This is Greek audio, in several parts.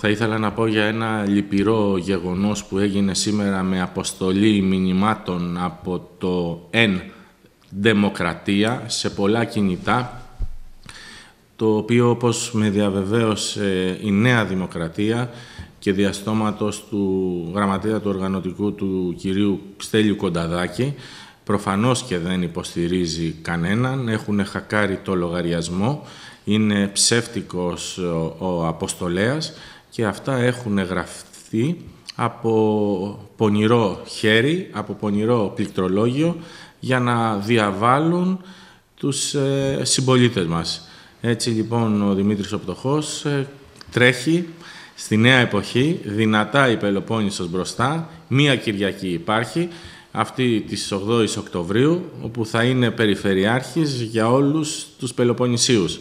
Θα ήθελα να πω για ένα λυπηρό γεγονός που έγινε σήμερα με αποστολή μηνυμάτων από το ΕΝ Δημοκρατία σε πολλά κινητά, το οποίο, όπως με διαβεβαίωσε η Νέα Δημοκρατία και διαστόματος του γραμματέα του οργανωτικού του κυρίου Στέλιου Κονταδάκη, προφανώς και δεν υποστηρίζει κανέναν, έχουν χακάρει το λογαριασμό, είναι ψεύτικος ο αποστολέας και αυτά έχουν γραφτεί από πονηρό χέρι, από πονηρό πληκτρολόγιο για να διαβάλουν τους συμπολίτες μας. Έτσι λοιπόν ο Δημήτρης ο Πτωχός τρέχει στη νέα εποχή, δυνατά η Πελοπόννησος μπροστά, μία Κυριακή υπάρχει, αυτή της 8ης Οκτωβρίου, όπου θα είναι περιφερειάρχης για όλους τους Πελοποννησίους.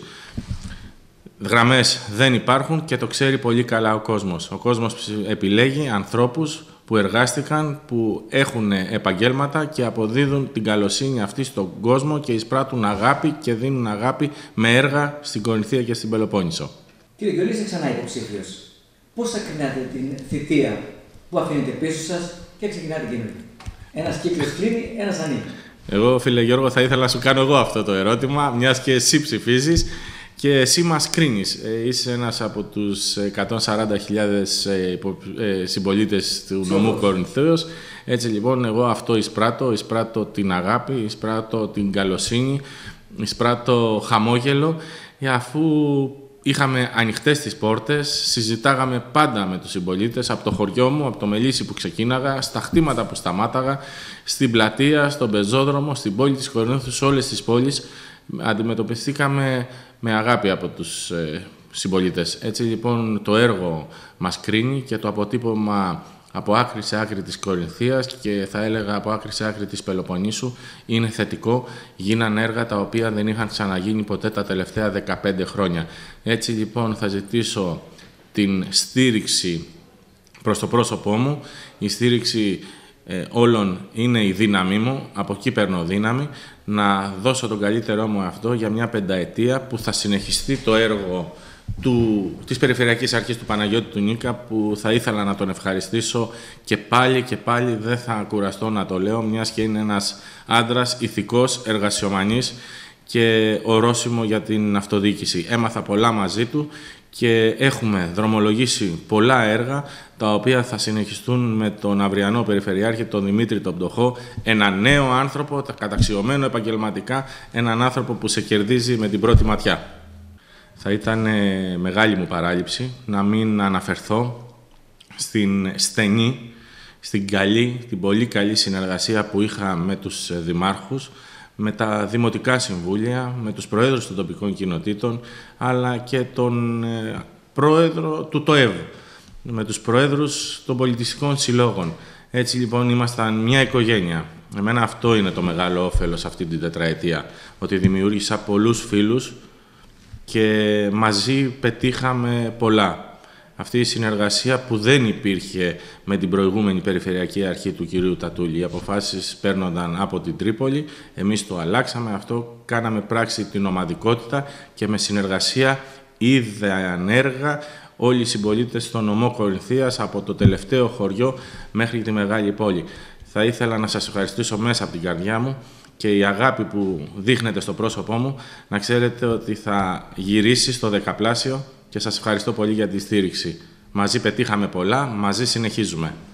Γραμμές δεν υπάρχουν και το ξέρει πολύ καλά ο κόσμος. Ο κόσμος επιλέγει ανθρώπους που εργάστηκαν, που έχουν επαγγέλματα και αποδίδουν την καλοσύνη αυτή στον κόσμο και εισπράττουν αγάπη και δίνουν αγάπη με έργα στην Κορινθία και στην Πελοπόννησο. Κύριε Γιολή, είστε ξανά υποψήφιος. Πώς θα κρίνατε την θητεία που αφήνετε πίσω σας και ξεκινάτε καινούργια? Ένας κύκλος κλείνει, ένας ανοίγει. Εγώ, φίλε Γιώργο, θα ήθελα να σου κάνω εγώ αυτό το ερώτημα, μιας και εσύ ψηφίζεις και εσύ μας κρίνεις. Είσαι ένας από τους 140.000 συμπολίτες του νομού Κορινθίος. Έτσι λοιπόν, εγώ αυτό εισπράττω την αγάπη, εισπράττω την καλοσύνη, εισπράττω χαμόγελο, αφού είχαμε ανοιχτές τις πόρτες, συζητάγαμε πάντα με τους συμπολίτες, από το χωριό μου, από το Μελίσι που ξεκίναγα, στα χτήματα που σταμάταγα, στην πλατεία, στον πεζόδρομο, στην πόλη της Κορινθίου, σε όλες τις πόλεις, αντιμετωπιστήκαμε με αγάπη από τους συμπολίτες. Έτσι λοιπόν το έργο μας κρίνει και το αποτύπωμα από άκρη σε άκρη της Κορινθίας και θα έλεγα από άκρη σε άκρη της Πελοποννήσου είναι θετικό. Γίνανε έργα τα οποία δεν είχαν ξαναγίνει ποτέ τα τελευταία 15 χρόνια. Έτσι λοιπόν θα ζητήσω την στήριξη προς το πρόσωπό μου. Η στήριξη όλων είναι η δύναμή μου, από εκεί παίρνω δύναμη, να δώσω τον καλύτερό μου αυτό για μια πενταετία που θα συνεχιστεί το έργο της Περιφερειακής Αρχής του Παναγιώτη του Νίκα, που θα ήθελα να τον ευχαριστήσω και πάλι δεν θα κουραστώ να το λέω, μιας και είναι ένας άντρας ηθικός, εργασιομανής και ορόσημο για την αυτοδιοίκηση. Έμαθα πολλά μαζί του και έχουμε δρομολογήσει πολλά έργα τα οποία θα συνεχιστούν με τον αυριανό Περιφερειάρχη, τον Δημήτρη τον Πτωχό, έναν νέο άνθρωπο, καταξιωμένο επαγγελματικά, έναν άνθρωπο που σε κερδίζει με την πρώτη ματιά. Θα ήταν μεγάλη μου παράληψη να μην αναφερθώ στην στενή, στην καλή, την πολύ καλή συνεργασία που είχα με τους δημάρχους, με τα δημοτικά συμβούλια, με τους προέδρους των τοπικών κοινοτήτων, αλλά και τον πρόεδρο του ΤΟΕΒ, με τους προέδρους των πολιτιστικών συλλόγων. Έτσι λοιπόν ήμασταν μια οικογένεια. Εμένα αυτό είναι το μεγάλο όφελος αυτή την τετραετία, ότι δημιούργησα πολλούς φίλους και μαζί πετύχαμε πολλά. Αυτή η συνεργασία που δεν υπήρχε με την προηγούμενη Περιφερειακή Αρχή του κυρίου Τατούλη. Οι αποφάσεις παίρνονταν από την Τρίπολη, εμείς το αλλάξαμε αυτό, κάναμε πράξη την ομαδικότητα και με συνεργασία είδαν έργα όλοι οι συμπολίτες στον νομό Κορινθίας, από το τελευταίο χωριό μέχρι τη μεγάλη πόλη. Θα ήθελα να σας ευχαριστήσω μέσα από την καρδιά μου και η αγάπη που δείχνετε στο πρόσωπό μου, να ξέρετε ότι θα γυρίσει στο δεκαπλάσιο και σας ευχαριστώ πολύ για τη στήριξη. Μαζί πετύχαμε πολλά, μαζί συνεχίζουμε.